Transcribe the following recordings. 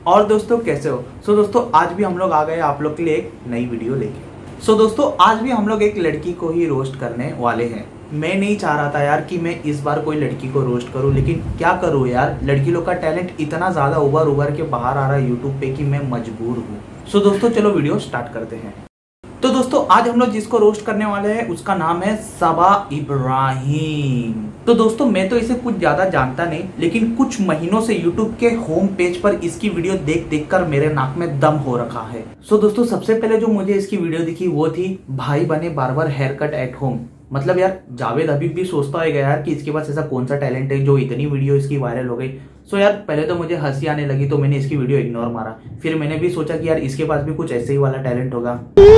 और दोस्तों कैसे हो? दोस्तों आज भी हम लोग आ गए आप लोग के लिए एक नई वीडियो लेके। दोस्तों आज भी हम लोग एक लड़की को ही रोस्ट करने वाले हैं। मैं नहीं चाह रहा था यार कि मैं इस बार कोई लड़की को रोस्ट करूं, लेकिन क्या करूं यार, लड़की लोग का टैलेंट इतना ज्यादा उभर के बाहर आ रहा है यूट्यूब पे कि मैं मजबूर हूँ। दोस्तों चलो वीडियो स्टार्ट करते हैं। तो दोस्तों आज हम लोग जिसको रोस्ट करने वाले हैं उसका नाम है सबा इब्राहिम। तो दोस्तों मैं तो इसे कुछ ज्यादा जानता नहीं, लेकिन कुछ महीनों से यूट्यूब के होम पेज पर इसकी वीडियो देख कर मेरे नाक में दम हो रखा है। दोस्तों सबसे पहले जो मुझे इसकी वीडियो दिखी वो थी भाई बने barber hair cut at home. मतलब यार जावेद हबीब भी सोचता होगा यार कि इसके पास ऐसा कौन सा टैलेंट है जो इतनी वीडियो इसकी वायरल हो गई। यार पहले तो मुझे हंसी आने लगी तो मैंने इसकी वीडियो इग्नोर मारा। फिर मैंने भी सोचा कि यार इसके पास भी कुछ ऐसे ही वाला टैलेंट होगा,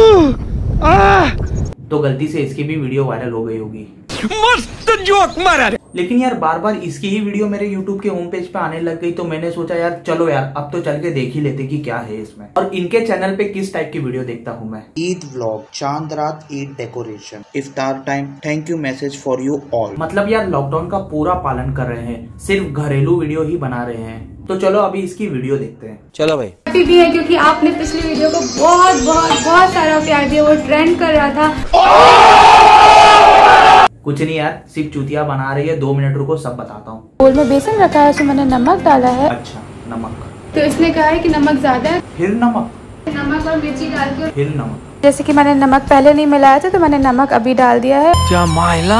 तो गलती से इसकी भी वीडियो वायरल हो गई होगी। मस्त जोक मारा। लेकिन यार बार बार इसकी ही वीडियो मेरे YouTube के होम पेज पे आने लग गई, तो मैंने सोचा यार चलो यार अब तो चल के देख ही लेते कि क्या है इसमें, और इनके चैनल पे किस टाइप की वीडियो देखता हूँ मैं। Eid vlog, Chand Raat Eid decoration, iftar time, thank you message for you all. मतलब यार लॉकडाउन का पूरा पालन कर रहे हैं, सिर्फ घरेलू वीडियो ही बना रहे हैं। तो चलो अभी इसकी वीडियो देखते हैं। चलो भाई। हैप्पी भी है क्योंकि आपने पिछली वीडियो को बहुत बहुत बहुत सारा प्यार दिया, वो ट्रेंड कर रहा था। कुछ नहीं यार, सिर्फ चूतिया बना रही है। 2 मिनट रुको, सब बताता हूँ। बोल में बेसन रखा है, उसमें मैंने नमक डाला है। अच्छा नमक, तो इसने कहा है कि नमक ज्यादा है, फिर नमक और मिर्ची डाल के फिर नमक। जैसे कि मैंने नमक पहले नहीं मिलाया था तो मैंने नमक अभी डाल दिया है। क्या मायला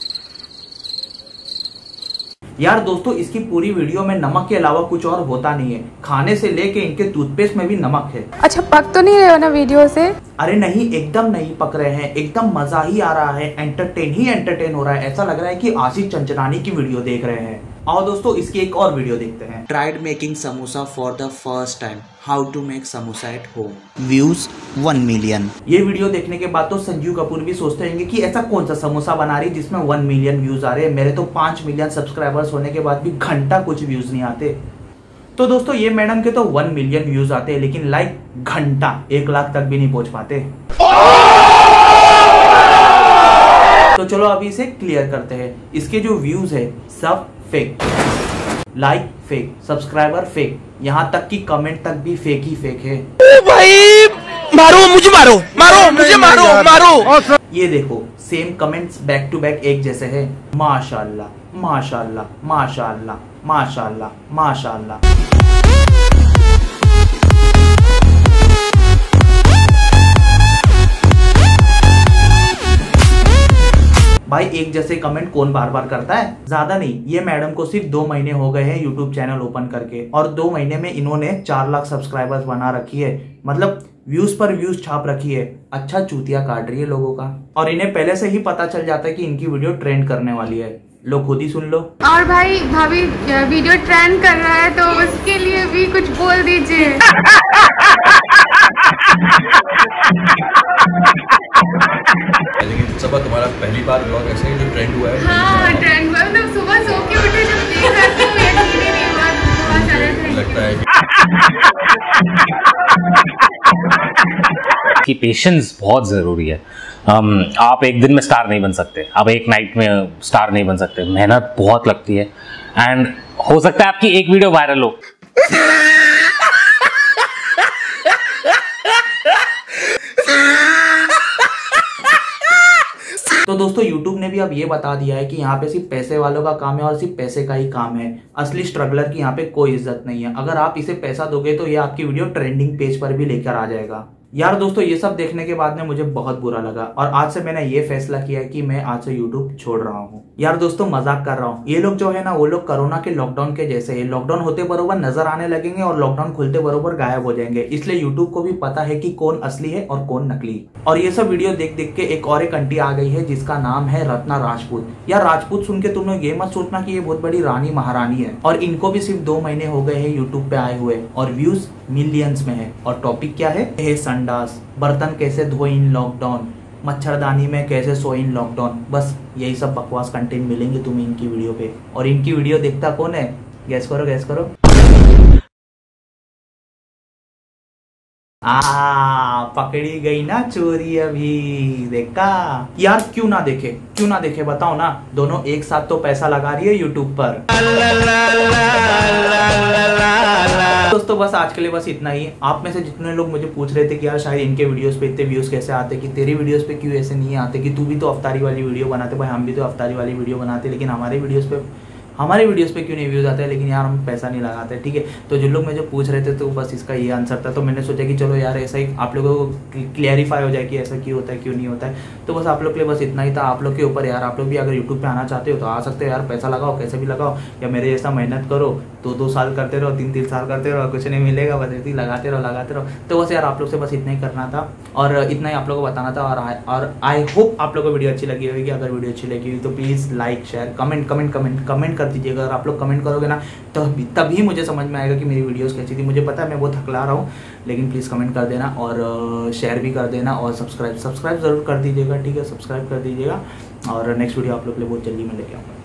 यार दोस्तों इसकी पूरी वीडियो में नमक के अलावा कुछ और होता नहीं है। खाने से लेके इनके टूथपेस्ट में भी नमक है। अच्छा पक तो नहीं रहे हो ना वीडियो से? अरे नहीं, एकदम नहीं पक रहे हैं, एकदम मजा ही आ रहा है, एंटरटेन हो रहा है। ऐसा लग रहा है कि आशीष चंचलानी की वीडियो देख रहे हैं। और दोस्तों इसकी एक और वीडियो देखते हैं। Tried making samosa for the first time, how to make samosa at home, views 1 million. ये वीडियो देखने के बाद तो संजीव कपूर भी सोचते होंगे कि ऐसा कौन सा समोसा बना रही जिसमें 1 मिलियन व्यूज आ रहे हैं। मेरे तो 5 मिलियन सब्सक्राइबर्स होने के बाद भी घंटा कुछ व्यूज नहीं आते। तो दोस्तों ये मैडम के तो 1 मिलियन व्यूज आते हैं, लेकिन लाइक घंटा 1 लाख तक भी नहीं पहुंच पाते। तो चलो अभी इसे क्लियर करते हैं। इसके जो व्यूज है सब fake, like fake, subscriber fake, यहाँ तक कि कमेंट तक भी फेक ही फेक है। ओ भाई मारो मुझे, मारो मुझे, मारो। ये देखो same comments back to back एक जैसे है। माशाल्लाह माशाल्लाह माशाल्लाह माशाल्लाह माशाल्लाह। भाई एक जैसे कमेंट कौन बार बार करता है? ज्यादा नहीं, ये मैडम को सिर्फ 2 महीने हो गए हैं यूट्यूब चैनल ओपन करके, और 2 महीने में इन्होंने 4 लाख सब्सक्राइबर्स बना रखी है। मतलब व्यूज पर व्यूज छाप रखी है। अच्छा चूतिया काट रही है लोगों का, और इन्हें पहले से ही पता चल जाता है कि इनकी वीडियो ट्रेंड करने वाली है। लोग खुद ही सुन लो। और भाई भाभी वीडियो ट्रेंड कर रहा है तो उसके लिए भी कुछ बोल दीजिए। सबा तुम्हारा पहली बार व्लॉग ऐसे ही जो ट्रेंड हुआ है? हाँ ट्रेंड हुआ, मतलब सुबह सो के उठे जब देख रहे थे यकीन ही नहीं हुआ, बहुत सारा ट्रेंड लगता है कि पेशेंस बहुत ज़रूरी है। आप एक दिन में स्टार नहीं बन सकते, आप एक नाइट में स्टार नहीं बन सकते, मेहनत बहुत लगती है। एंड हो सकता है आपकी एक वीडियो वायरल हो, तो दोस्तों YouTube ने भी अब ये बता दिया है कि यहाँ पे सिर्फ पैसे वालों का काम है और सिर्फ पैसे का ही काम है। असली स्ट्रगलर की यहाँ पे कोई इज्जत नहीं है। अगर आप इसे पैसा दोगे तो ये आपकी वीडियो ट्रेंडिंग पेज पर भी लेकर आ जाएगा। यार दोस्तों ये सब देखने के बाद में मुझे बहुत बुरा लगा, और आज से मैंने ये फैसला किया कि मैं आज से YouTube छोड़ रहा हूँ। यार दोस्तों मजाक कर रहा हूँ। ये लोग जो है ना वो लोग कोरोना के लॉकडाउन के जैसे है, लॉकडाउन होते बरोबर नजर आने लगेंगे और लॉकडाउन खुलते बरोबर गायब हो जाएंगे। इसलिए YouTube को भी पता है कि कौन असली है और कौन नकली। और ये सब वीडियो देख देख के एक आंटी आ गई है जिसका नाम है रत्ना राजपूत। यार राजपूत सुन के तुम लोग ये मत सोचना कि ये बहुत बड़ी रानी महारानी है। और इनको भी सिर्फ 2 महीने हो गए हैं यूट्यूब पे आए हुए, और व्यूज मिलियंस में है। और टॉपिक क्या है? संडास, बर्तन कैसे धोए इन लॉकडाउन, मच्छरदानी में कैसे सोए इन लॉकडाउन। बस यही सब बकवास कंटेंट मिलेंगे तुम्हें इनकी वीडियो पे। और इनकी वीडियो देखता कौन है? गैस करो गैस करो। पकड़ी गई ना चोरी अभी, देखा यार। क्यों ना देखे बताओ ना। दोनों एक साथ तो पैसा लगा रही है यूट्यूब पर। दोस्तों बस आज के लिए बस इतना ही। आप में से जितने लोग मुझे पूछ रहे थे कि यार शायद इनके वीडियोस पे इतने व्यूज कैसे आते, कि तेरी वीडियोस पे क्यों ऐसे नहीं आते, कि तू भी तो अफ्तारी वाली वीडियो बनाते। भाई हम भी तो अफ्तारी वाली वीडियो बनाते, लेकिन हमारे वीडियोस पे क्यों नहीं व्यूज आते हैं। लेकिन यार हम पैसा नहीं लगाते, ठीक है। तो जो लोग मुझे पूछ रहे थे तो बस इसका ये आंसर था। तो मैंने सोचा कि चलो यार ऐसा ही आप लोगों को क्लियरिफाई हो जाए कि ऐसा क्यों होता है क्यों नहीं होता है। तो बस आप लोग के लिए बस इतना ही था। आप लोग के ऊपर यार, आप लोग भी अगर यूट्यूब पे आना चाहते हो तो आ सकते हो यार। पैसा लगाओ, कैसे भी लगाओ, या मेरे जैसा मेहनत करो, 2-2 साल करते रहो, 3-3 साल करते रहो, कुछ नहीं मिलेगा, बस ऐसे ही लगाते रहो। तो बस यार आप लोग से बस इतना ही करना था और इतना ही आप लोग को बताना था। और आई होप आप लोग को वीडियो अच्छी लगी होगी। अगर वीडियो अच्छी लगी हुई तो प्लीज़ लाइक शेयर कमेंट कर दीजिएगा। अगर आप लोग कमेंट करोगे ना तो तभी मुझे समझ में आएगा कि मेरी वीडियोस कैसी थी। मुझे पता है मैं बहुत थकला रहा हूँ, लेकिन प्लीज़ कमेंट कर देना और शेयर भी कर देना और सब्सक्राइब ज़रूर कर दीजिएगा, ठीक है। सब्सक्राइब कर दीजिएगा और नेक्स्ट वीडियो आप लोग के लिए बहुत जल्दी मैं लेके आऊँगा।